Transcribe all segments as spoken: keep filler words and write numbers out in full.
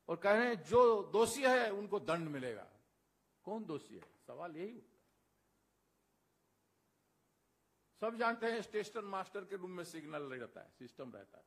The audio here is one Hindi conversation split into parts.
और कह रहे हैं जो दोषी है उनको दंड मिलेगा। कौन दोषी है? सवाल यही उठता। सब जानते हैं स्टेशन मास्टर के रूम में सिग्नल रहता है, सिस्टम रहता है,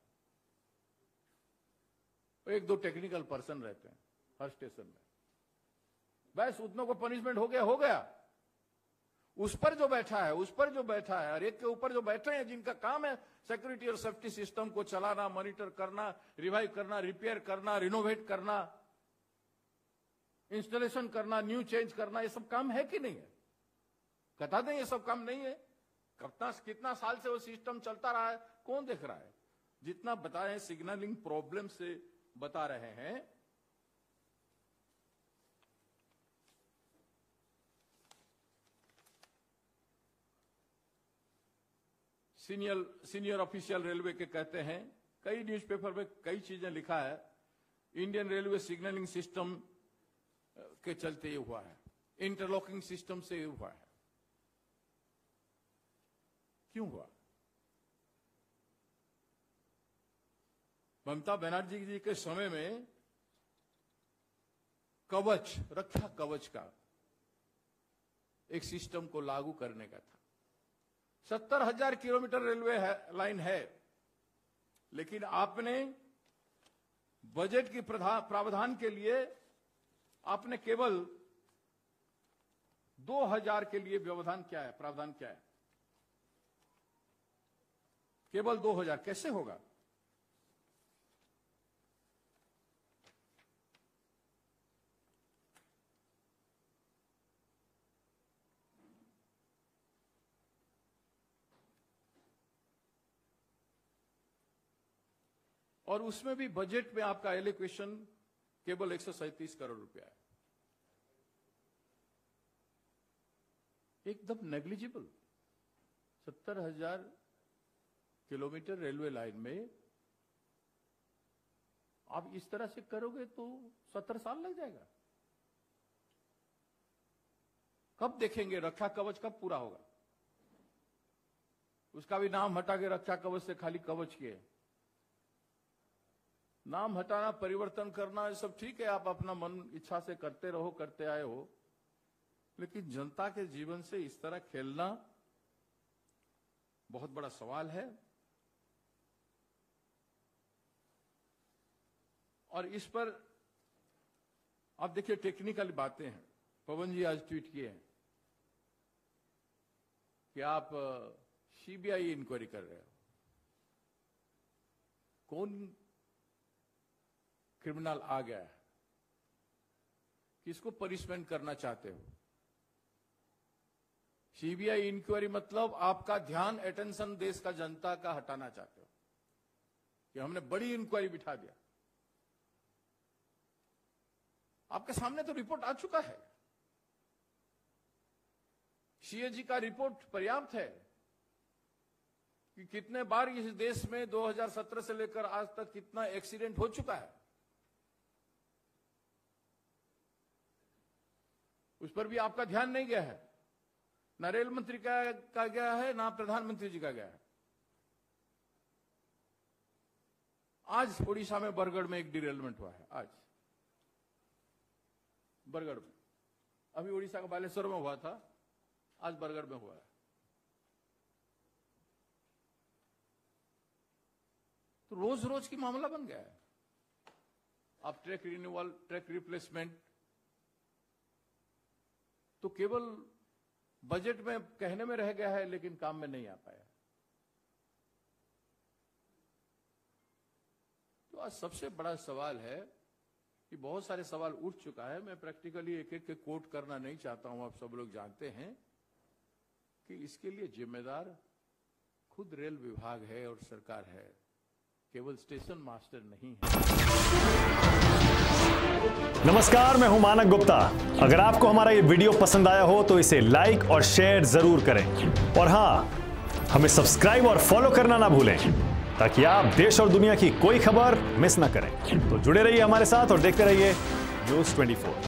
एक दो टेक्निकल पर्सन रहते हैं हर स्टेशन में। बस उतनों को पनिशमेंट हो गया हो गया। उस पर जो बैठा है उस पर जो बैठा है और एक के ऊपर जो बैठे हैं जिनका काम है सिक्योरिटी और सेफ्टी सिस्टम को चलाना, मॉनिटर करना, रिवाइव करना, रिपेयर करना, रिनोवेट करना, इंस्टॉलेशन करना, न्यू चेंज करना, ये सब काम है कि नहीं है? बता दें ये सब काम नहीं है। कितना कितना साल से वो सिस्टम चलता रहा है, कौन देख रहा है? जितना बता रहे हैं सिग्नलिंग प्रॉब्लम से बता रहे हैं। सीनियर सीनियर ऑफिशियल रेलवे के कहते हैं, कई न्यूज़पेपर में कई चीजें लिखा है, इंडियन रेलवे सिग्नलिंग सिस्टम के चलते ये हुआ है, इंटरलॉकिंग सिस्टम से ये हुआ है। क्यों हुआ? ममता बनर्जी जी के समय में कवच, रक्षा कवच का एक सिस्टम को लागू करने का था। सत्तर हजार किलोमीटर रेलवे है, लाइन है, लेकिन आपने बजट की प्रावधान के लिए आपने केवल दो हजार के लिए व्यवधान क्या है, प्रावधान क्या है? केवल दो हजार। कैसे होगा? और उसमें भी बजट में आपका एलोकेशन केवल एक सौ सैंतीस करोड़ रुपया है, एकदम नेग्लिजिबल। सत्तर हजार किलोमीटर रेलवे लाइन में आप इस तरह से करोगे तो सत्तर साल लग जाएगा। कब देखेंगे रक्षा कवच कब पूरा होगा? उसका भी नाम हटा के रक्षा कवच से खाली कवच किए। नाम हटाना, परिवर्तन करना, ये सब ठीक है, आप अपना मन इच्छा से करते रहो, करते आए हो, लेकिन जनता के जीवन से इस तरह खेलना बहुत बड़ा सवाल है। और इस पर आप देखिए टेक्निकल बातें हैं। पवन जी आज ट्वीट किए हैं कि आप सीबीआई इंक्वायरी कर रहे हो। कौन क्रिमिनल आ गया है? किसको पनिशमेंट करना चाहते हो? सीबीआई इंक्वायरी मतलब आपका ध्यान, अटेंशन देश का जनता का हटाना चाहते हो कि हमने बड़ी इंक्वायरी बिठा दिया। आपके सामने तो रिपोर्ट आ चुका है, सीएजी का रिपोर्ट पर्याप्त है कि कितने बार इस देश में दो हज़ार सत्रह से लेकर आज तक कितना एक्सीडेंट हो चुका है। उस पर भी आपका ध्यान नहीं गया है, ना रेल मंत्री का, का गया है, ना प्रधानमंत्री जी का गया है। आज ओडिशा में बरगढ़ में एक डिरेलमेंट हुआ है, आज बरगढ़ में। अभी ओडिशा का बालेश्वर में हुआ था, आज बरगढ़ में हुआ है। तो रोज रोज की मामला बन गया है। आप ट्रैक रिन्यूअल, ट्रैक रिप्लेसमेंट तो केवल बजट में कहने में रह गया है, लेकिन काम में नहीं आ पाया। तो आज सबसे बड़ा सवाल है कि बहुत सारे सवाल उठ चुका है। मैं प्रैक्टिकली एक एक के कोट करना नहीं चाहता हूं, आप सब लोग जानते हैं कि इसके लिए जिम्मेदार खुद रेल विभाग है और सरकार है, केवल स्टेशन मास्टर नहीं है। नमस्कार, मैं हूं मानक गुप्ता। अगर आपको हमारा ये वीडियो पसंद आया हो तो इसे लाइक और शेयर जरूर करें, और हां, हमें सब्सक्राइब और फॉलो करना ना भूलें ताकि आप देश और दुनिया की कोई खबर मिस ना करें। तो जुड़े रहिए हमारे साथ और देखते रहिए न्यूज़ चौबीस।